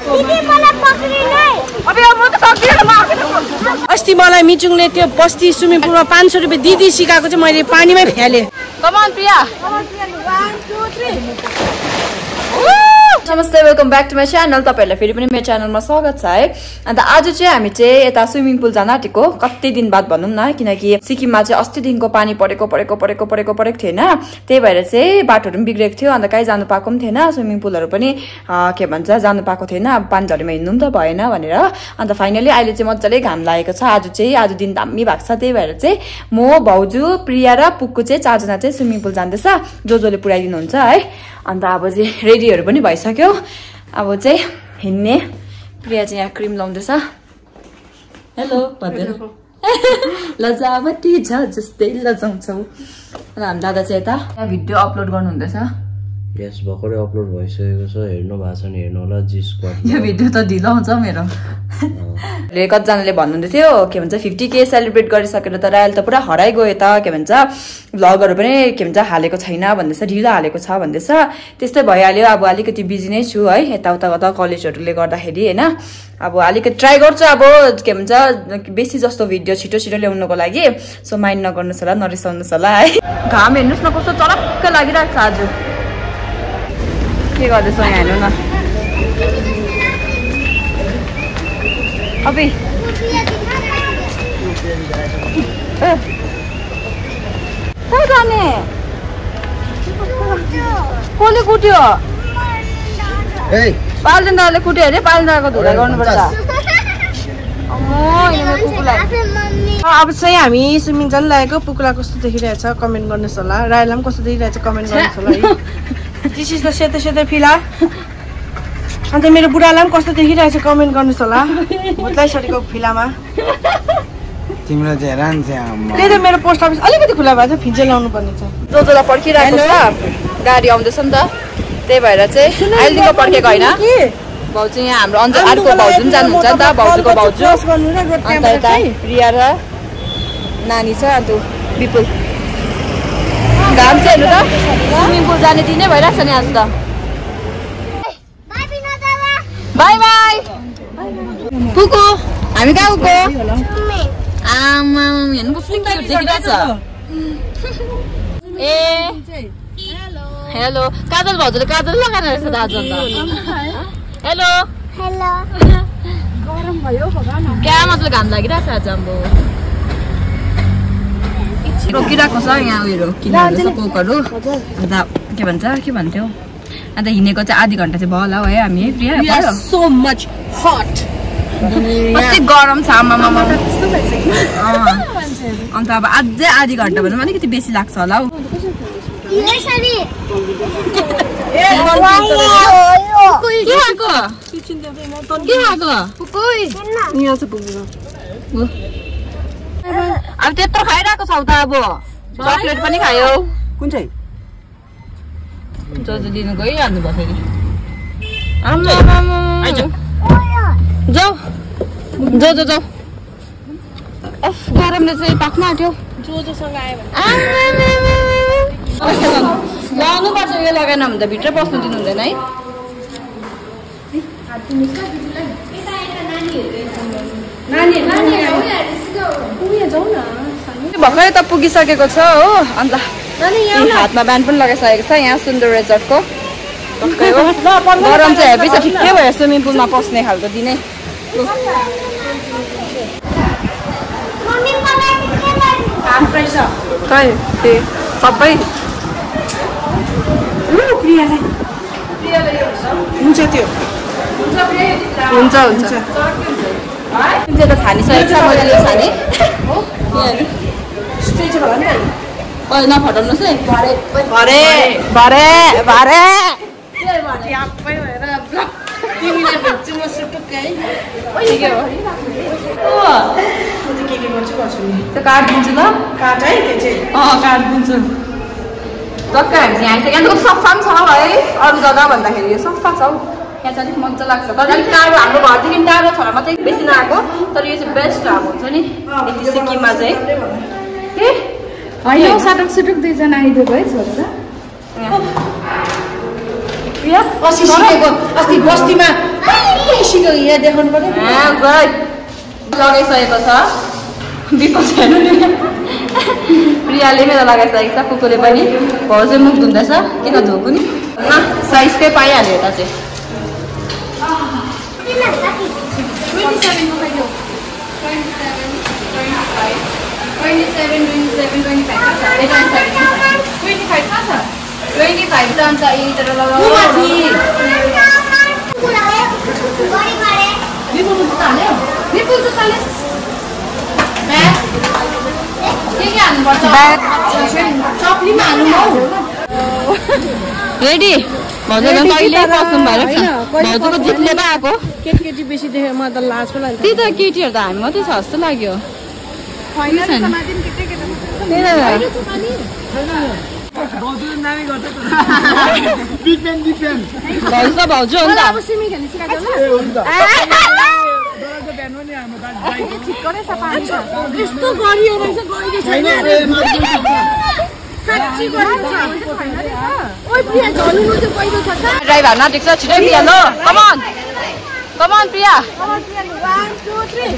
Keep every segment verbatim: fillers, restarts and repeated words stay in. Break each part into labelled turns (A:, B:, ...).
A: अस्ति मलाई मिचुङले त्यो बस्ती स्विमिङ पुलमा पाँच सौ रुपियाँ दिदी सिकाएको चाहिँ मैले पानीमै फ्यालेँ।
B: नमस्ते, welcome back to my channel. तपाईहरुलाई फेरि पनि मेरो च्यानलमा स्वागत छ है। अन्त आज चाहिँ हामी चाहिँ यता स्विमिङ पुल जान आँटेको कति दिन बाद भनौँ न, किनकि सिक्किममा चाहिँ अस्तिदेखिको पानी परेको परेको परेको परेको परेको थिएन, त्यही भएर चाहिँ बाटोहरू पनि बिग्रेको थियो। अन्त कहीँ जानु पाएको पनि थिएन, स्विमिङ पुलहरू पनि के भन्छ जानु पाएको थिएन, अब पानी झरीमा हिँड्नु पनि त भएन भनेर। अन्त फाइनली अहिले चाहिँ मजाले घाम लागेको छ। आज चाहिँ आज दिन दामी भएको छ, त्यही भएर चाहिँ म, भाउजू, प्रिया र पुक्कु चाहिँ चारजना चाहिँ स्विमिङ पुल जाँदैछ, जो जसले पुऱ्याइदिनुहुन्छ है। अन्त अब चाहिँ रेडीहरू पनि भइसक्यो, अब चाहिँ हिँड्ने। प्रिया चाहिँ यहाँ क्रिम लाउँदैछ। हेलो लजावती छ जस्तै लजाउँछौ। र हामी दादा चाहिँ यता यहाँ भिडियो अपलोड गर्नु हुँदैछ।
C: यस भर्खरै अपलोड भइसकेको छ, हेर्नु भएको छ नि हेर्नु होला। जी स्क्वाड
B: यो भिडियो त ढिलो आउँछ मेरो। कतिजनाले भन्नुहुँदै थियो के भन्छ फिफ्टी के सेलिब्रेट गरिसकेर त रायल त पुरा हराइ गयो त, के भन्छ भ्लगहरू पनि के भन्छ हालेको छैन भन्दैछ, ढिलो हालेको छ भन्दैछ। त्यस्तै भइहाल्यो, अब अलिकति बिजी नै छु है, यताउता गर्दा कलेजहरूले गर्दाखेरि होइन। अब अलिकति ट्राई गर्छु अब के भन्छ बेसी जस्तो भिडियो छिटो छिटो ल्याउनुको लागि। सो माइन्ड नगर्नुहोस् होला, नरिसाउनुहोस् होला है। घाम हेर्नुहोस् न कस्तो चरक्क लागिरहेको छ आज। के गर्दैछ यहाँ हेर्नु न। अबे कहाँ जाने? कसले कुट्यो? पाल्दैन दादाले कुट्यो अरे, पाल्दैन दादाको धुलाई गर्नुपर्छ।
A: अब चाहिँ हामी स्विमिङ जान लागेको। पुक्ला कस्तो देखिरहेछ कमेन्ट गर्नुहोस् होला, रायलाई पनि कस्तो देखिरहेछ कमेन्ट गर्नुहोस् होला है। दिस इज द सेतो सेतो फिला। अन्त मेरो बुढालाई पनि कस्तो देखिरहेछ कमेन्ट गर्नुहोस् होला, भुत्लाइसकेको फिलामा।
D: तिम्रो चाहिँ रान चाहिँ
A: त्यही त मेरो पोस्ट अफिस अलिकति खुला भएछ, फिन्चे लाउनु पर्ने छ।
B: जो जोलाई पर्खिरहेको छ, गाडी आउँदैछ नि त, त्यही भएर चाहिँ अहिलेदेखिको पर्खेको होइन। भाउजू यहाँ हाम्रो अन्त अर्को भाउजू पनि जानुहुन्छ नि त, भाउजूको भाउजू। अन्त यता प्रिया र नानी छ, अन्त विपुल। घाम चाहिँ हेर्नु त, स्विमिङ पुल जाने दिनै भइरहेछ नि आज त। बाई बाई पुकु, हामी कहाँ गएको? आमा हेर्नु कस्तो क्युट देखिरहेछ। ए हेलो, काजल भाउजूले काजल लगाएर रहेछ दाजु। अन्त हेलो हेलो, गरम भयो क्या मतलब घाम लागिरहेछ आज। अम्बो रोकिरहेको छ यहाँ उयोहरू किन्नुहुँदैछ कोकहरू। अन्त के भन्छ के भन्थ्यो, अन्त हिँडेको चाहिँ आधी घन्टा चाहिँ भयो होला है हामी। प्रिया
A: सो मच हट,
B: कति गरम छ आमामा। अन्त अब अझै आधी घन्टा भन्दा अलिकति बेसी लाग्छ होला हौ। अब त्यत्रो खाइरहेको छौ त, अब चक्लेट पनि खायो।
A: कुन चाहिँ
B: जो जो दिनु गइहाल्नु भयो फेरि। जाऊ जो जो जाऊ, गरमले चाहिँ पाक्न आँट्यो।
A: जो जोसँग आयो
B: लगाउनुपर्छ, यो लगाएन भने त भित्र बस्नु दिनु हुँदैन है। भर्खरै त पुगिसकेको छ हो। अन्त हातमा ब्यान्ड पनि लगाइसकेको छ यहाँ सुन्दर रेजर्टको। गरम चाहिँ हेभी छ, ठिकै भयो स्विमिङ पुलमा पस्ने खालको दिनै। सबै
A: हुन्छ त्यो
B: हुन्छ हुन्छ त्यो त छानिसकेको छ मैले छाने। नफटाउनुहोस् है, भरे भरे भरे भरे त्यो काट दिन्छु ल,
A: काट है त्यो चाहिँ।
B: अँ काट दिन्छु। टक्कै हामी चाहिँ आइसक्यो। यहाँ सफा पनि छ है, अरू जग्गा भन्दाखेरि यो सफा छ हौ। यहाँ चाहिँ अलिक मजा लाग्छ, तर अलिक टाढो हाम्रो घरदेखि टाढो छ मात्रै बेसी नआएको, तर यो चाहिँ बेस्ट अब हुन्छ नि यति सिक्किममा चाहिँ। के
E: होइन साटक सुटुक दुईजना आइदिएको है छोरा त।
A: अस्ति सिकेको अस्ति बस्तीमा यहाँ देखाउनु पर्यो
B: लगाइसकेको छ बिपो छैन नि प्रियाले मेरो लगाइसकेको छ कुकुरले पनि भाउजू मुख धुँदैछ किन धोको नि साइजकै पाइहाल्यो यता चाहिँ
E: twenty-seven, twenty-seven, twenty-five. twenty-five kasa? twenty-five जान्छ यिनीहरु लगाउ माथि विपुल जुत्ता हाल्यो विपुल जुत्ता हाल्यो ए के के हाल्नु पर्छ चप्लीमा हाल्नु हौ
B: रेडी भाउजूले कहिले पस्नु भएर भाउजूको जितले पो आको
A: केटी बेसी देखे म त लाज पो लाग्छ
B: त्यही त केटीहरु त हामी मात्रै छ जस्तो लाग्यो भाउजू भाउजू हो नि त
A: यस्तो गरियो रहेछ गइले छैन साच्ची गरिन्छ ओइ प्रिया झल्नु चाहिँ पहिलो छ
B: ड्राइभर नाटेको छ छिटै प्रिया लो come on come on Priya
A: come on Priya one two three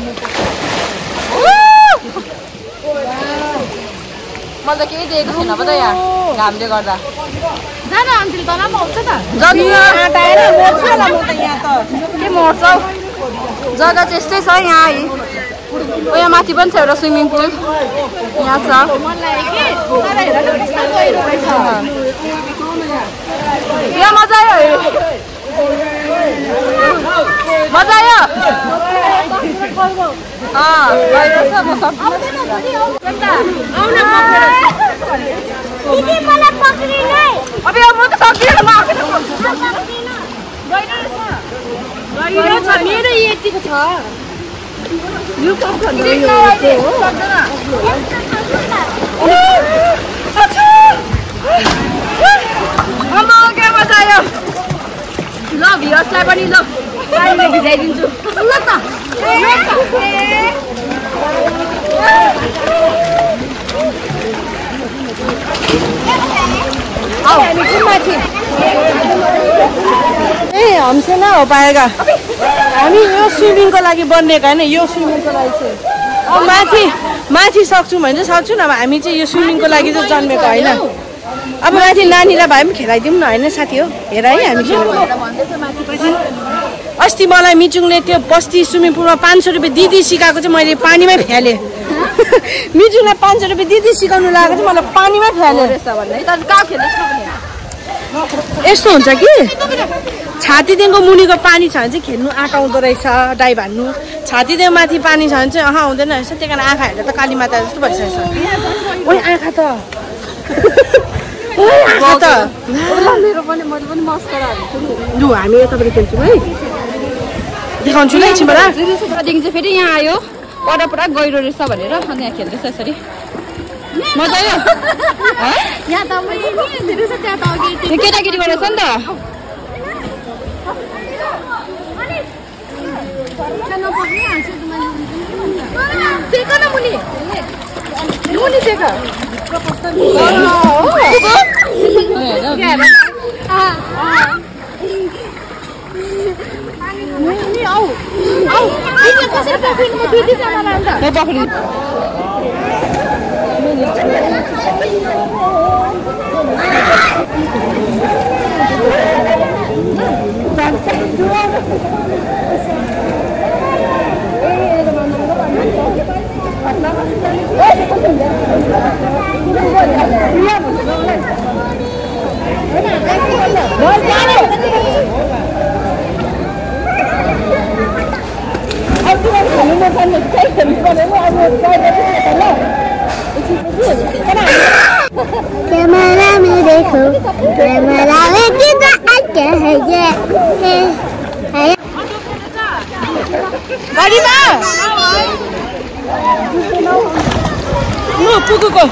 B: म त केही दिएको छैन पो त यहाँ घामले गर्दा
A: जान अन्तिल तल पनि आउँछ त
B: जग्गा
A: आटाएर मर्छ होला म त यहाँ त
B: के मर्छौ जग्गा चाहिँ यस्तै छ यहाँ है ओ यहाँ माथि पनि छ एउटा स्विमिङ पुल यहाँ छ यहाँ मजा आयो मजा आयो अँ गइरहेछ म सक्छु अब म त सक्दिनँ म
A: मेरो यतिको छ यो कम
B: के मजा आयो ल भियर्सलाई पनि ल पानीले भिजाइदिन्छु ल त
A: ए हमसे ना हो पाएगा हामी यो स्विमिङको लागि बनिएको होइन यो स्विमिङको लागि चाहिँ अब माथि माथि सक्छौँ भने चाहिँ सक्छौँ नभए हामी चाहिँ यो स्विमिङको लागि चाहिँ जन्मेको होइन अब माथि नानीलाई भए पनि खेलाइदिउँ न होइन साथी हो हेर है हामी खेल्नु अस्ति मलाई मिचुङले त्यो बस्ती स्विमिङ पुलमा पाँच सौ रुपियाँ दिदी सिकाएको चाहिँ मैले पानीमै फ्यालेँ मिचुङलाई पाँच सौ रुपियाँ दिदी सिकाउनु लगाएको चाहिँ मलाई पानीमै फ्यालेँ यस्तो हुन्छ कि छातीदेखिको मुनिको पानी छ भने चाहिँ खेल्नु आँखा आउँदो रहेछ डाइभ हान्नु छातीदेखि माथि पानी छ भने चाहिँ अह आउँदैन रहेछ त्यही कारण आँखा हेर्दा त काली माता जस्तो भइसकेको छ ओइ आँखा त आँखा त
B: मेरो पनि मैले पनि मस्करा
A: लु हामी यताबाट खेल्छौँ है देखाउँछु ल एकछिनबाट
B: त्यहाँदेखि चाहिँ फेरि यहाँ आयो पर पुरा गहिरो रहेछ भनेर अनि यहाँ खेल्दैछ यसरी मजा आयो केटाकेटी गरेछ नि त
F: कैमरा में देखो कैमरा में कितना अच्छा है ये
A: गाडीमा ल पुगुको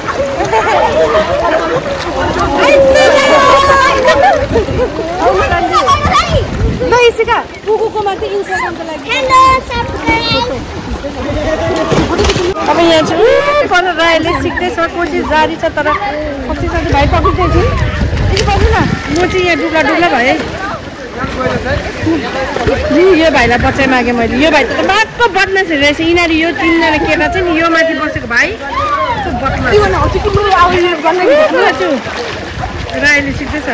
A: ल इसिका पुगुकोमा चाहिँ इन्स्टाग्रामको लागि
F: हेलो सब्सक्राइब
A: अब यहाँ चाहिँ पर रायले सिक्दैछ कोसिस जारी छ तर कति साथी भाइ पक्रिँदै छु यसो पक्नु न म चाहिँ यहाँ डुब्ला डुब्ला भएँ यो भाइलाई बच्चाइ मागेँ मैले। यो भाइ त बाक्क बदमास रहेछ। यिनीहरू यो तिनजना केटा चाहिँ नि यो माथि बसेको भाइ राईले सिक्दैछ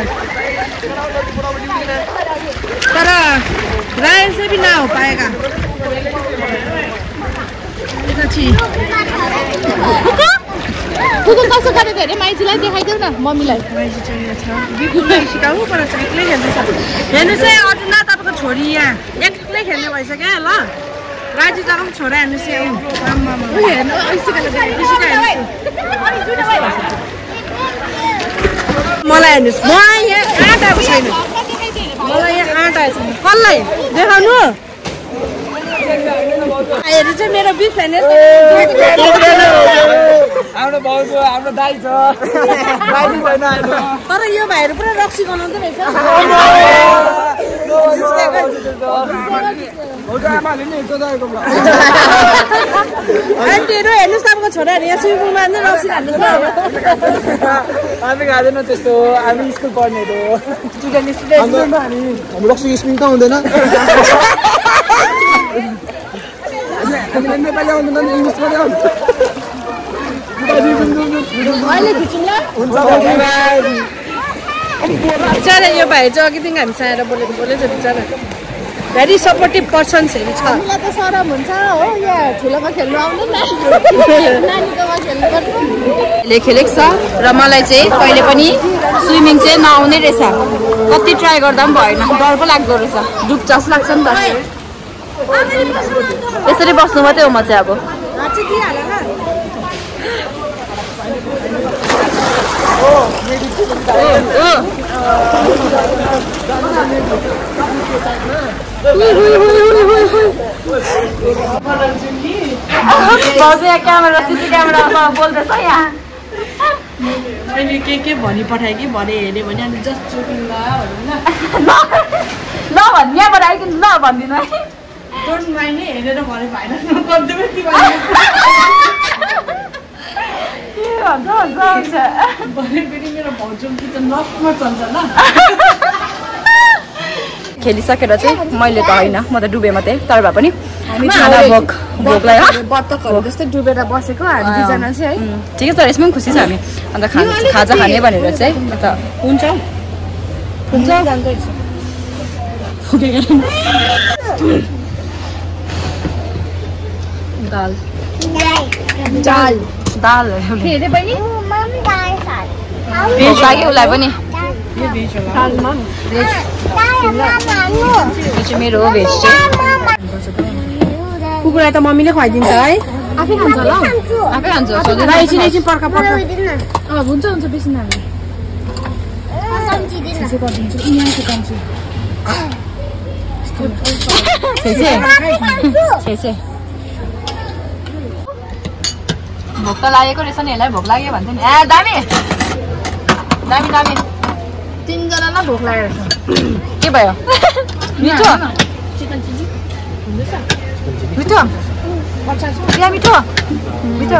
A: तर रायल चाहिँ पनि नहो पाएका
E: कुकुर कसो गरेको अरे माइतीलाई देखाइदेऊ न मम्मीलाई।
A: माइती चाहिँ छ बिकुलाई सिकाउनु पर्छ एक्लै खेल्दैछ। हेर्नुहोस् है अर्जुन तपाईँको छोरी यहाँ एक्लै खेल्ने भइसक्यो ल। राजु जग्गा पनि छोरा हेर्नुहोस् है मलाई हेर्नुहोस् म यहाँ आँट आएको छैन। मलाई यहाँ आँट आएको छैन। कसलाई देखाउनु हेर्नु चाहिँ मेरो बिच छैन।
D: हाम्रो भाउजू हाम्रो दाइ छ
A: तर यो भाइहरू पुरा रक्सी गनाउँदो रहेछ। आन्टीहरू हेर्नुहोस् तपाईँको छोराहरू यहाँ स्विमिङ पुलमा नै रक्सी खाँदैछ।
D: हामी खाँदैन त्यस्तो हामी स्कुल पढ्नेहरू स्टुडेन्ट स्टुडेन्ट हामी रक्सी स्विमिङ त हुँदैन। नेपाली आउँदैन इङ्ग्लिस मात्रै आउँछ।
A: अहिले खिचौँला बिचरा यो भाइ चाहिँ अघिदेखि हामी चाहेर बोलेको बोलेछ बिचरा भेरी सपोर्टिभ पर्सन्सहरू छ।
E: हामीलाई त सरम हुन्छ हो यहाँ ठुलोमा खेल्नु आउनु न नानीकोमा खेल्नुपर्छ।
B: खेलेको छ र मलाई चाहिँ कहिले पनि स्विमिङ चाहिँ नआउने रहेछ। कति ट्राई गर्दा पनि भएन डर पो लाग्दो रहेछ डुब्छ जस्तो लाग्छ नि त। यसरी बस्नु मात्रै हो म चाहिँ अब। क्यामेरा सिसी क्यामेरामा बोल्दैछ यहाँ
A: मैले के के भनी पठाएँ कि भरे हेऱ्यो भने अनि जस्ट जोकिङ ल
B: ल भन्नु यहाँबाट आइकन ल भनिदिनु है।
A: डोन्ट माइन्ड नै हेरेर भने भएन भने फेरि मेरो भाउजू किचन रफमा चल्छ ल।
B: खेलिसकेर चाहिँ मैले त होइन म त डुबेँ मात्रै तर भए पनि खाना भोक भोकलाई
E: बत्तकहरू जस्तै डुबेर बसेको हामी दुईजना चाहिँ है।
B: ठिकै छ यसमा पनि खुसी छ हामी। अन्त खा खाजा खाने भनेर चाहिँ अन्त
A: हुन्छ हुन्छ
B: दाल
E: दाल
B: दाल
E: हेरे पनि
B: भेज लाग्यो उसलाई पनि।
A: यो भेज होला
B: भेज यो चाहिँ मेरो हो भेज चाहिँ।
A: कुकुरलाई त मम्मीले खुवाइदिन्छ है।
E: आफै खान्छ ल
B: आफै खान्छ
A: एकछिन एकछिन पर्खा पर्खा
E: अँ हुन्छ हुन्छ बेसी हामी गरिदिन्छु यहाँ सिकाउँछु।
B: भोक त लागेको रहेछ नि यसलाई भोक लाग्यो भन्थ्यो नि। ए दामी दामी दामी
E: तिनजनालाई भोक लागेको छ।
B: के भयो मिठो मिठो क्या मिठो मिठो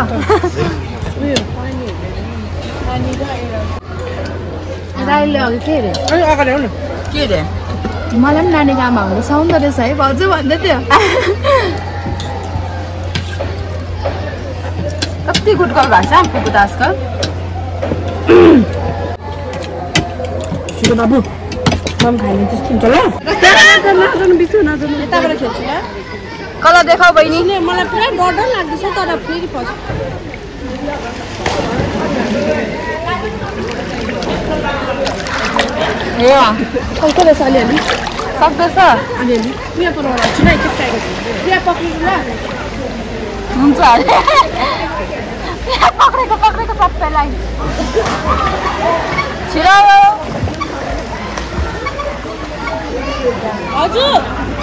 E: राईले अघि के अरे
A: अगाडि आउनु
B: के अरे
E: मलाई पनि नानीको आमा हुँदा सुहाउँदो रहेछ है भाउजू भन्दै थियो।
B: कति गुटकल भएको छ कुकुर त आजकल।
A: छिटो बाबु मम खाने त्यस्तो हुन्छ ल। नजानु बिचु नजानु यताबाट खेल्छु ल।
B: कलर देखाऊ बहिनी।
A: मलाई पुरा डर डर लाग्दैछ तर फेरि पछि
B: ए
A: कस्तो रहेछ अलिअलि
B: सक्दैछ
A: अलिअलि यहाँ पर छिटो एकखेप ट्राई गर्छु यहाँ पक्रिनु ल।
B: हुन्छ पक्रेको पक्रेको सबैलाई छिटो
A: हजुर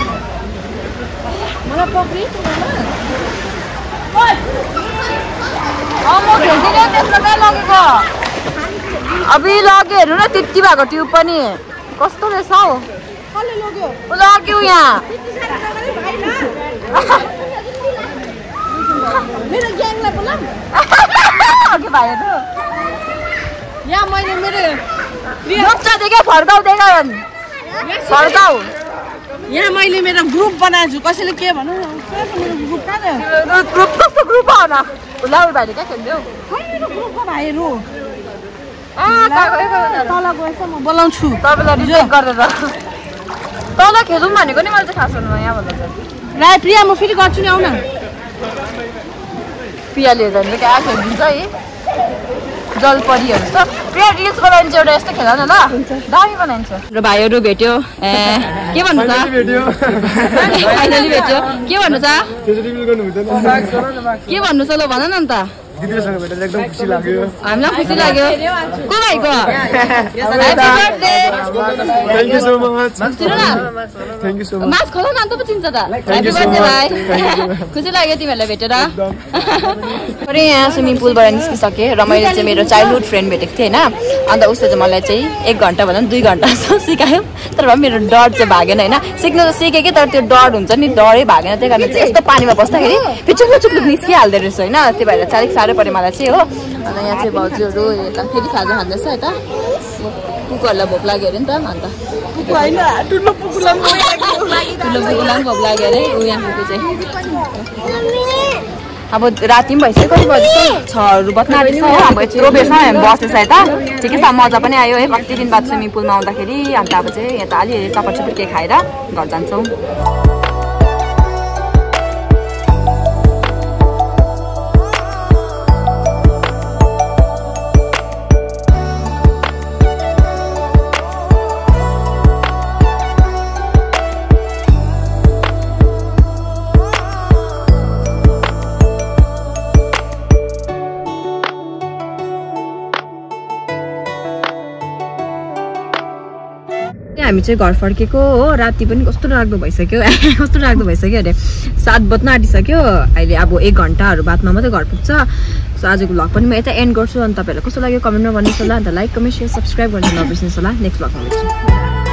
A: मलाई पक्रि
B: म खेल्दिनँ त्यसमा कहाँ लगेको अबि लग्यो हेर्नु न त्यति भएको ट्युब पनि कस्तो रहेछ हौ।
A: कसले लग्यो
B: लग्यो यहाँ
A: मेरो ग्याङलाई बोलाम
B: अघि भाइहरू
A: यहाँ मैले मेरो
B: नोक्चा देखे फर्काउँदैन फर्काउ
A: यहाँ मैले मेरो ग्रुप बनाएको छु कसैले के भन्नु ग्रुप कहाँ गयो
B: ग्रुप कस्तो ग्रुप हो न लाउड भाइले क्या खेल्दै हो
A: मेरो ग्रुपको भाइहरू
B: आ कहाँ गयो
A: तल गएछ म बोलाउँछु
B: तपाईँलाई रिजेक्ट गरेर तल खेलौँ भनेको नि मैले चाहिँ खास हुनु यहाँ भन्दा चाहिँ
A: राई प्रिया म फेरि गर्छु नि आउन
B: प्रियाले झन् क्या खेलिदिन्छ है जलपरीहरू छ प्रिया रिल्स बनाइन्छ एउटा यस्तो खेल न ल दामी बनाइन्छ र भाइहरू भेट्यो ए के भन्नु छ फाइनली भेट्यो के भन्नु छ के भन्नु छ ल भन न अन्त
D: दिदीसँग भेटेर एकदम खुसी लाग्यो
B: हामीलाई खुसी लाग्यो को भाइको
D: thank you so much thank you so much
B: मास खोला न अन्त पो चिन्छ त ह्यापी बर्थडे भाइ खुसी लाग्यो तिमीहरूलाई भेटेर अरे यहाँ स्विमिङ पुलबाट निस्किसकेँ र मैले चाहिँ मेरो चाइल्डहुड फ्रेन्ड भेटेको थिएँ होइन अन्त उसले चाहिँ मलाई चाहिँ एक घन्टा भन्दा दुई घन्टा जस्तो सिकायो तर भए मेरो डर चाहिँ भागेन होइन सिक्नु त सिकेँ कि तर त्यो डर हुन्छ नि डरै भागेन त्यही कारण चाहिँ यस्तो पानीमा बस्दाखेरि पिचुक चुक्लुक निस्किहाल्दो रहेछ होइन त्यही भएर चाहिँ अलिक साह्रो पऱ्यो मलाई चाहिँ हो अन्त यहाँ चाहिँ भाउजूहरू यता फेरि खाजा खाँदैछ यता कुकुरहरूलाई भोक लाग्यो अरे नि त अन्त ठुलो पुकुलाई पनि भोक लाग्यो अरे ऊ यहाँ पुगु चाहिँ अब राति पनि भइसक्यो कति बजी छहरू बज्न आँटेछ हो अब यत्रो बेरसम्म हामी बसेछ यता ठिकै छ मजा पनि आयो है कति दिन बाद स्विमिङ पुलमा आउँदाखेरि अन्त अब चाहिँ यता अलि चपट चपट के खाएर घर जान्छौँ हामी चाहिँ घर फर्केको हो राति पनि कस्तो लाग्दो भइसक्यो कस्तो लाग्दो भइसक्यो अरे सात बज्न आँटिसक्यो अहिले अब एक घन्टाहरू बादमा मात्रै घर पुग्छ सो आजको भ्लग पनि म यता एन्ड गर्छु अनि तपाईँहरूलाई कस्तो लाग्यो कमेन्टमा भन्नुहोस् होला अन्त लाइक कमेन्ट सेयर सब्सक्राइब गर्नु नबिर्सिनुहोस् होला नेक्स्ट भ्लगमा भेट्छु